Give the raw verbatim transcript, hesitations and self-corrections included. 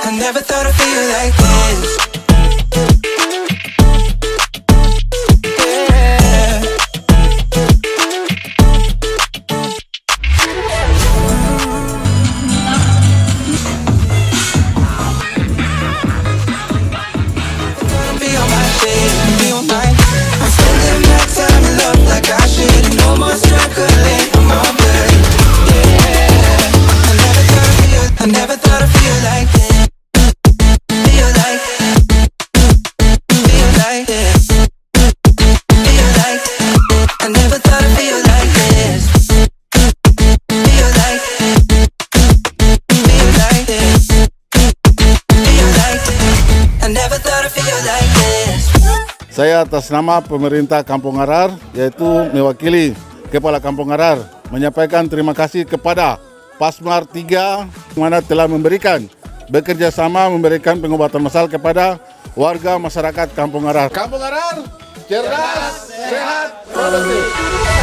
I never thought I'd feel like this. Saya atas nama pemerintah Kampung Arar, yaitu mewakili Kepala Kampung Arar, menyampaikan terima kasih kepada Pasmar tiga mana telah memberikan bekerja sama memberikan pengobatan massal kepada warga masyarakat Kampung Arar. Kampung Arar, cerdas, sehat, produktif.